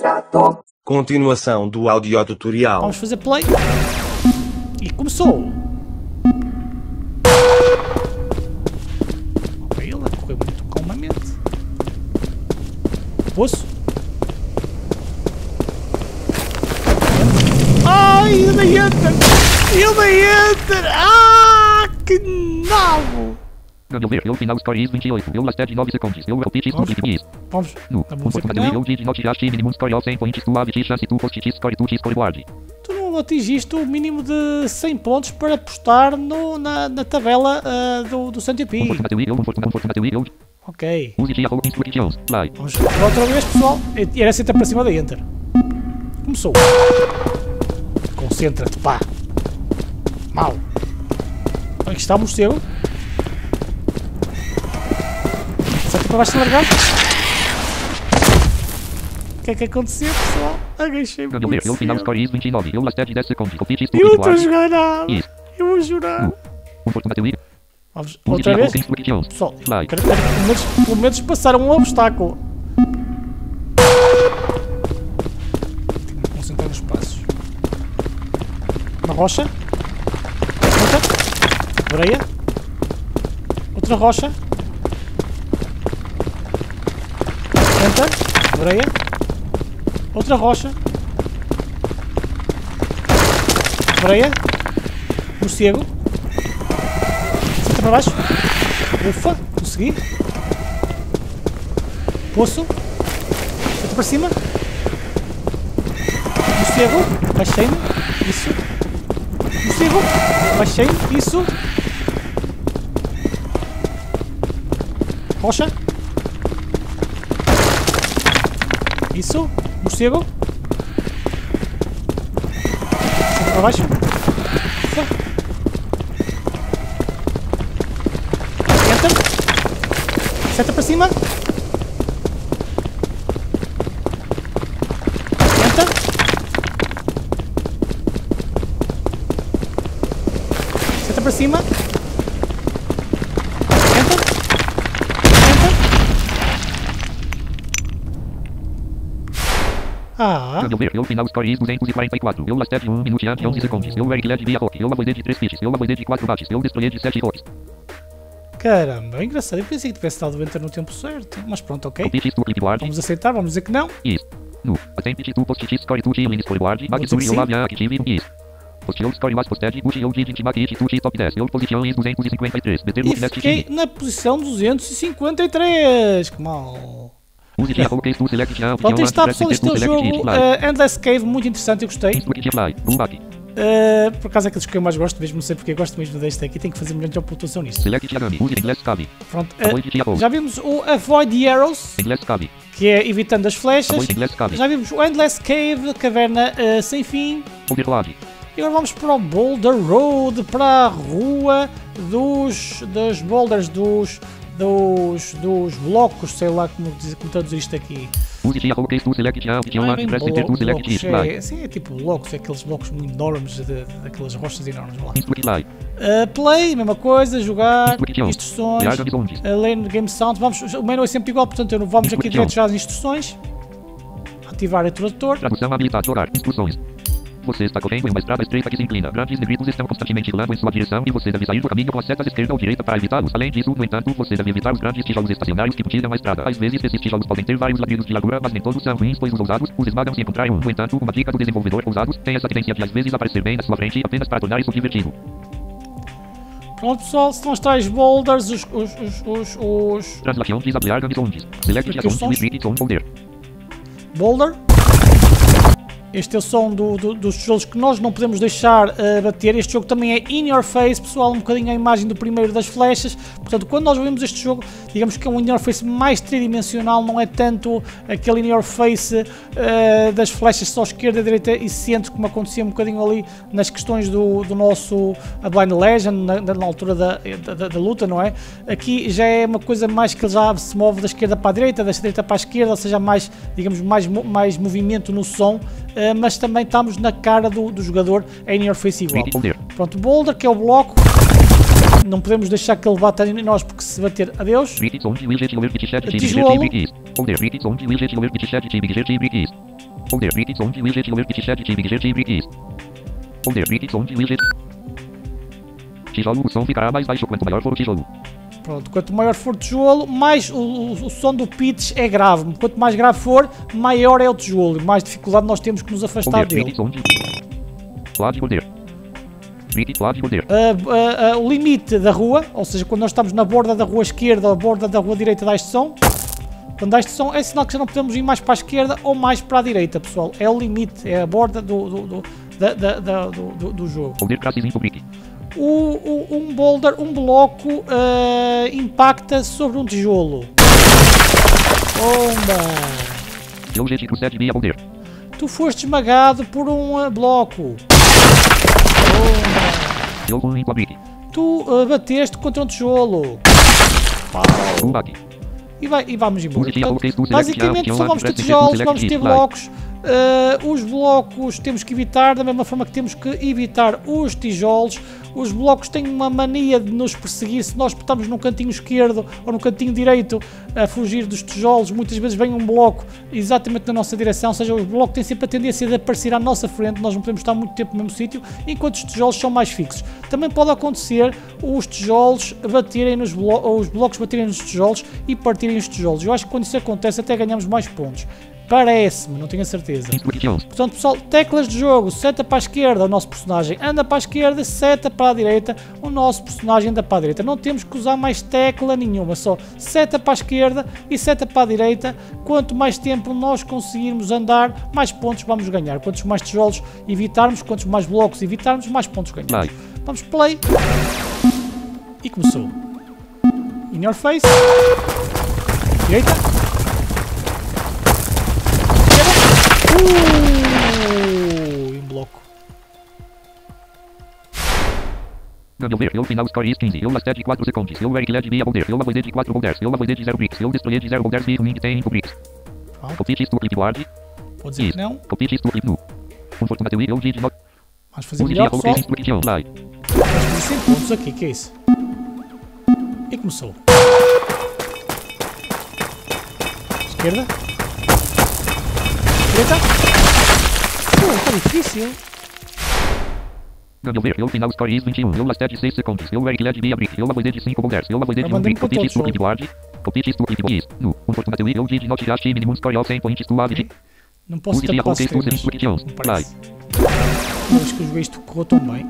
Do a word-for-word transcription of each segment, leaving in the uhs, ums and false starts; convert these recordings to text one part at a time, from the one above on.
Extrato. Continuação do audiotutorial. Vamos fazer play. E começou. Ok, ele correu muito calmamente. Poço. Ai, ele entra! Ele entra! Ah, que nabo! Ganhou ver, eu final score is vinte e oito, eu last nove segundos, eu repeat is Vamos. is. Vamos. No, Tá bom, um dizer ponto que material, não. eu did not just minimum score of cem points to have chance to post score to score guard. Tu não atingiste o mínimo de cem pontos para postar no, na, na tabela uh, do, do cento e Um pi. ponto material, um ponto um ponto material, Ok. use dia hold instructions, play. Vamos jogar outra vez, pessoal. E era sempre para cima da Enter. Começou. Concentra-te, pá. Mal. Aqui está o morcego. Senta para baixo de largar. O que é que aconteceu, pessoal? Agachei-me. Ganhou ver, eu final score is vinte e nove, eu last dez segundos, repeat is Eu não estou a jogar nada. Is. Eu vou jurar. Um ponto material, Vamos use outra dia vez. hold instructions, Pessoal, play. quero, quero, pelo, menos, pelo menos passar um obstáculo. Tenho que me concentrar nos passos. Uma rocha. Outra. Areia. Outra rocha. Enter. Areia. Outra rocha. Areia. Morcego. Senta para baixo. Ufa, consegui. Poço. Senta para cima. Morcego. Baixei-me. Isso. Morcego. Baixei-me. Isso. Rocha. Isso. Morcego. Senta para baixo. Ufa. Enter. Seta para cima. Enter. Seta para cima. Enter. Enter. Ah. Ganhou ver, eu final score is duzentos e quarenta e quatro, eu last um minuto e onze segundos, eu eric led via rock, eu avoided de três pitches, eu avoided de quatro bates, eu destroyed de sete rocks. Caramba, é engraçado. Eu pensei que tivesse dado o enter no tempo certo. Mas pronto, ok. Repeat is to clip guard, Vamos aceitar, vamos dizer que não. is. No, attempt to post score to healing score guard, Vou dizer que magnitude sim. eu havia active is. Post your score was posted, push your digit magnitude to top dez, your position is duzentos e cinquenta e três, better E look next fiquei team. na posição duzentos e cinquenta e três. Que mal. Use dia hold case to select jump, Pronto, aí está, press pessoal. Este é o to select jogo it, play. uh, Endless Cave. Muito interessante, eu gostei. Instruct fly, go back. Uh, por acaso é aqueles que eu mais gosto mesmo. Não sei porque eu gosto mesmo deste aqui. Tenho que fazer milhões de pontuação nisto. Select Yagami, use inglês cave. Pronto, Avoid uh, dia hold, já vimos o Avoid the Arrows, inglês cave, que é evitando as flechas. avoid inglês cave, Já vimos o Endless Cave, caverna uh, sem fim. overload, E agora vamos para o Boulder Road, para a rua dos, dos boulders, dos, dos, dos blocos, sei lá como, diz, como traduzir isto aqui. use dia hold case to select jump, Não é bem press blo to select blocos, it, play. é, assim, é tipo blocos, é aqueles blocos muito enormes, de, de, daquelas rochas enormes lá. Instruct fly, Uh, play, mesma coisa, jogar, Instructions. instruções, Yagami zones, uh, lane game sound, vamos, o menu é sempre igual, portanto eu não vamos aqui direto já às instruções. Ativar o tradutor. tradução habilitada, jogar, instruções. Você está correndo em uma estrada estreita que se inclina. Grandes negritos estão constantemente rolando em sua direção e você deve sair do caminho com as setas esquerda ou direita para evitá-los. Além disso, no entanto, você deve evitar os grandes tijolos estacionários que putilham a estrada. Às vezes, esses tijolos podem ter vários ladrilhos de largura, mas nem todos são ruins, pois os ousados os esmagam se encontrarem um. No entanto, uma dica do desenvolvedor: ousados têm essa tendência de às vezes aparecer bem na sua frente apenas para tornar isso divertido. Pronto, pessoal, são os tais boulders, os... os, os, os, os Translação desapliar gamisondes. Select Aqui os Jason sons. Restrict on Folder. boulder. Este é o som do, do, dos tijolos que nós não podemos deixar uh, bater. Este jogo também é in your face, pessoal, um bocadinho a imagem do primeiro das flechas. Portanto, quando nós vemos este jogo, digamos que é um in your face mais tridimensional, não é tanto aquele in your face uh, das flechas só esquerda, direita e centro, como acontecia um bocadinho ali nas questões do, do nosso a Blind Legend, na, na altura da, da, da luta, não é? Aqui já é uma coisa mais que ele já se move da esquerda para a direita, da direita para a esquerda, ou seja, mais, digamos, mais, mais movimento no som. Uh, mas também estamos na cara do, do jogador em your face igual. Pronto, boulder, que é o bloco, não podemos deixar que ele bata em nós, porque se bater, adeus. Tijolo. Folder, brick, onde, widget, lower, pit, chat, big, jet, bricks. Folder, brick, onde, widget. Tijolo, o som ficará mais baixo quanto maior for o tijolo. Pronto, quanto maior for o tijolo, mais o, o, o som do pitch é grave. Quanto mais grave for, maior é o tijolo. E mais dificuldade nós temos que nos afastar Folder, dele. brick, onde. Flat, folder. Brick, flat, folder. Uh, uh, uh, o limite da rua, ou seja, quando nós estamos na borda da rua esquerda ou na borda da rua direita dá este som. Quando dá este som é sinal que já não podemos ir mais para a esquerda ou mais para a direita, pessoal. É o limite, é a borda do, do, do, da, da, da, do, do, do jogo. Folder, classes, info, brick. O, o, um boulder, um bloco uh, impacta sobre um tijolo. Bomba! Object, cruzet, via, folder. Tu foste esmagado por um uh, bloco. Bomba! Jogo, info, brick. Tu uh, bateste contra um tijolo. Pau! Um back. E, vai, e vamos embora. Portanto, basicamente só select, vamos ter select, tijolos, select, vamos ter select, blocos. Uh, os blocos temos que evitar, da mesma forma que temos que evitar os tijolos. Os blocos têm uma mania de nos perseguir. Se nós estamos no cantinho esquerdo ou no cantinho direito a fugir dos tijolos, muitas vezes vem um bloco exatamente na nossa direção. Ou seja, os blocos têm sempre a tendência de aparecer à nossa frente. Nós não podemos estar muito tempo no mesmo sítio, enquanto os tijolos são mais fixos. Também pode acontecer os tijolos baterem nos blocos, ou os blocos baterem nos tijolos e partirem os tijolos. Eu acho que quando isso acontece até ganhamos mais pontos. Parece-me, não tenho a certeza. Portanto, pessoal, teclas de jogo, seta para a esquerda, o nosso personagem anda para a esquerda, seta para a direita, o nosso personagem anda para a direita. Não temos que usar mais tecla nenhuma, só seta para a esquerda e seta para a direita. Quanto mais tempo nós conseguirmos andar, mais pontos vamos ganhar. Quantos mais tijolos evitarmos, quantos mais blocos evitarmos, mais pontos ganhamos. Vamos play. E começou. In your face. Direita. Uh, em bloco. Ganhover, eu final score is quinze, eu lasted quatro segundos, eu eric led via boulder, eu avoided quatro boulders, eu avoided zero bricks, eu destroyed zero boulders with link tem bricks. Copy to clip guard. Pode dizer que não. Copy to clip nu. Unfortunately, eu did not. Vamos fazer melhor, pessoal. Vamos fazer cem pontos aqui, que é isso? E começou. Esquerda. Direita. Pô, está difícil. Ganhover, eu final score is vinte e um, eu lasted seis segundos, eu eric led via brick, eu avoided cinco boulders, eu avoided um brick, copy to clip guard. Copy to clip is nu. Unfortunately, eu did not just minimum score of cem points to average. Não posso ter para os temas, não parece. Não acho que eu joguei isto correu tão bem.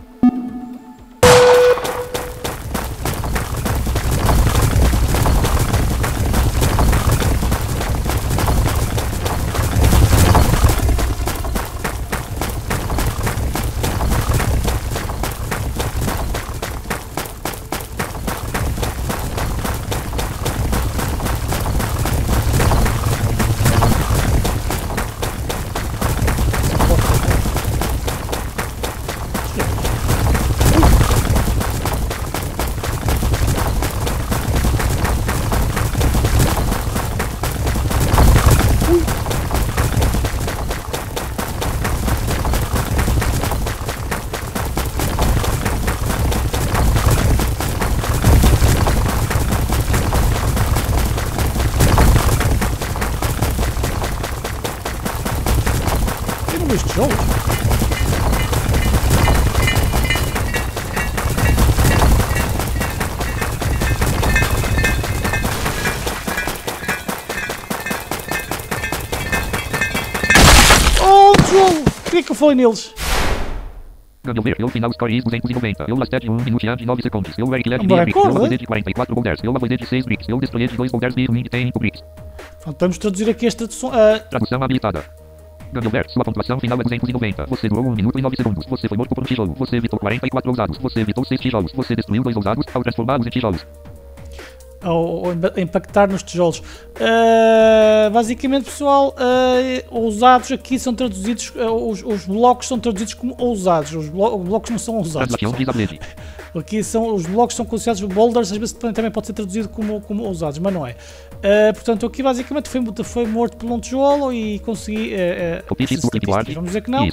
Este jogo. Oh, jogo! Por que é que eu falei neles? Ganhover, eu final score is duzentos e noventa, eu lasted um minuto e nove segundos, eu eric led via brick, eu avoided quarenta e quatro boulders, eu avoided seis bricks, eu destroyed dois boulders with link tem bricks. Pronto, vamos traduzir aqui esta tradução. Uh... Tradução habilitada. Ganhover, sua pontuação final é duzentos e noventa. Você durou um minuto e nove segundos. Você foi morto por um tijolo. Você evitou quarenta e quatro ousados. Você evitou seis tijolos. Você destruiu dois ousados ao transformá-los em tijolos. Ou, ou impactar nos tijolos. Uh, basicamente, pessoal, uh, ousados aqui são traduzidos, uh, os, os blocos são traduzidos como ousados. Os, blo os blocos não são ousados. Aqui são, os blocos são considerados boulders, às vezes também pode ser traduzido como, como ousados, mas não é. Uh, portanto, aqui basicamente foi, foi morto por um tijolo e consegui. Uh, uh, vamos dizer que não.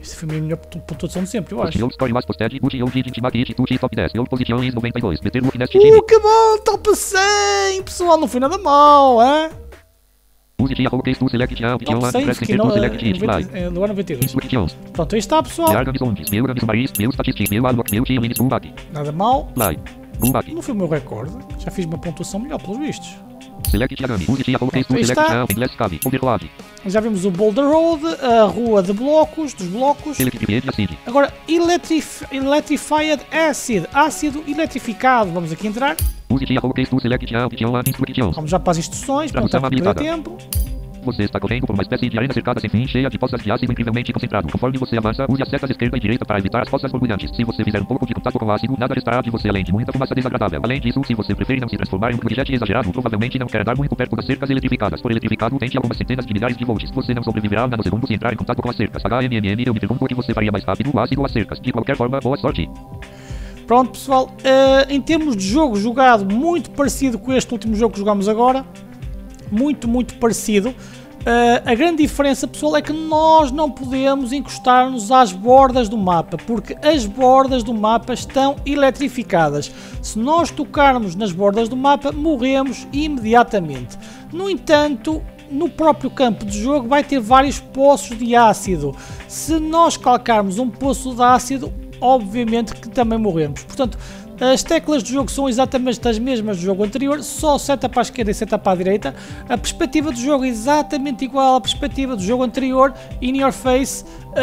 Esta foi a minha melhor pontuação de sempre, eu acho. Your score was posted, Gucci, O G, Timaki, Tucci, top dez. Your position is noventa e dois. Meter look nest time. Uh, que bom! Top cem! Pessoal, não foi nada mal, hein? Use dia case to select a option Top and cem, press fiquei enter no, to select it. noventa, Fly. eh, lugar noventa e dois. Instructions. Pronto, aí está, pessoal. Meu Gabisondes, meu Gabismaris, meu Statistics, meu Alok, meu Tio Linux, Bumbaki. Nada mal. Fly. Bumbaki. Não foi o meu recorde. Já fiz uma pontuação melhor, pelos vistos. Select Yagami. Use dia case to Aí select está. a Inglés Cave. Overload. Já vimos o Boulder Road, a rua de blocos, dos blocos. Electrified Acid. Agora, electrif Electrified Acid, ácido eletrificado. Vamos aqui entrar. Use dia case to select a option and instructions. Vamos já para as instruções, para não Tradução estar a perder habilitada. tempo. Você está correndo por uma espécie de arena cercada sem fim, cheia de poças de ácido incrivelmente concentrado. Conforme você avança, use as setas esquerda e direita para evitar as poças borbulhantes. Se você fizer um pouco de contato com o ácido, nada restará de você além de muita fumaça desagradável. Além disso, se você preferir não se transformar em um projétil exagerado, provavelmente não quer andar muito perto das cercas eletrificadas. Por eletrificado, tente algumas centenas de milhares de volts. Você não sobreviverá a nanosegundos se entrar em contato com as cercas. H M M M, eu me pergunto o que você faria mais rápido, o ácido ou as cercas. De qualquer forma, boa sorte. Pronto, pessoal. Uh, em termos de jogo jogado, muito parecido com este último jogo que jogamos agora. Muito, muito parecido. Uh, a grande diferença, pessoal, é que nós não podemos encostar-nos às bordas do mapa, porque as bordas do mapa estão eletrificadas. Se nós tocarmos nas bordas do mapa, morremos imediatamente. No entanto, no próprio campo de jogo vai ter vários poços de ácido. Se nós calcarmos um poço de ácido, obviamente que também morremos. Portanto, as teclas do jogo são exatamente as mesmas do jogo anterior, só seta para a esquerda e seta para a direita. A perspectiva do jogo é exatamente igual à perspectiva do jogo anterior, in your face,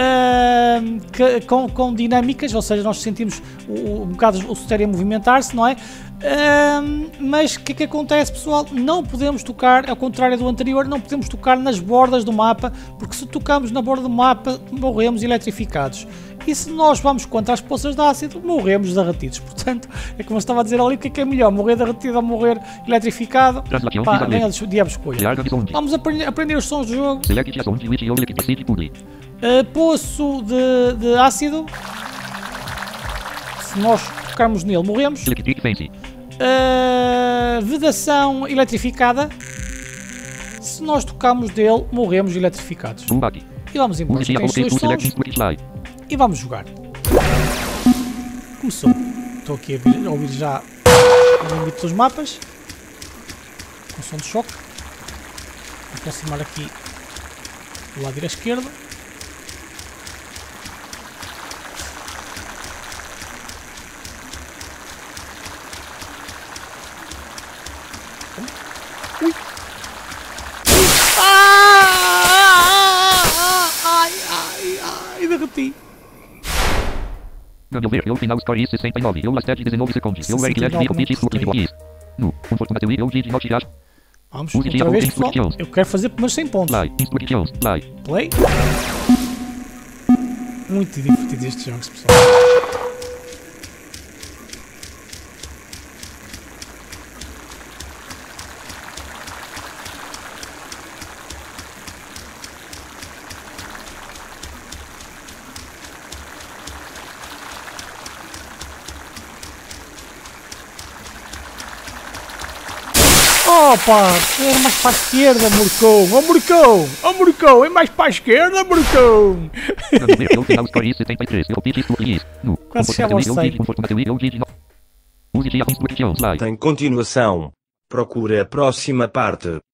uh, que, com, com dinâmicas, ou seja, nós sentimos o, um bocado o cenário a movimentar-se, não é? Uh, mas o que é que acontece, pessoal? Não podemos tocar, ao contrário do anterior, não podemos tocar nas bordas do mapa, porque se tocamos na borda do mapa, morremos eletrificados. E se nós vamos contra as poças de ácido, morremos derretidos. Portanto, é como eu estava a dizer ali, o que é que é melhor? Morrer derretido ou morrer eletrificado? Pá, nem a diabo escolha. Vamos aprender, aprender os sons do jogo. Uh, poço de, de ácido. Se nós tocarmos nele, morremos. Uh, vedação eletrificada. Se nós tocarmos dele, morremos eletrificados. E vamos embora. E vamos jogar. Começou. Estou aqui a ouvir, a ouvir já o limite dos mapas. Com som de choque. Vou aproximar aqui do lado à esquerda. Ui. Ai, ai, ai, derreti. Meu ver, eu final score sessenta e nove, eu lasted dezenove segundos, eu very glad to complete isso que eu No, unfortunately, eu did not just. Vamos, outra vez, pessoal. Eu quero fazer primeiros cem pontos. Play, instructions, play. Play. Muito divertido estes jogos, pessoal. Opa, é mais para a esquerda, Murcão. Ó, Murcão, ó, Murcão, é mais para a esquerda, Murcão. Quase chegava ao cem. Tem continuação. Procura a próxima parte.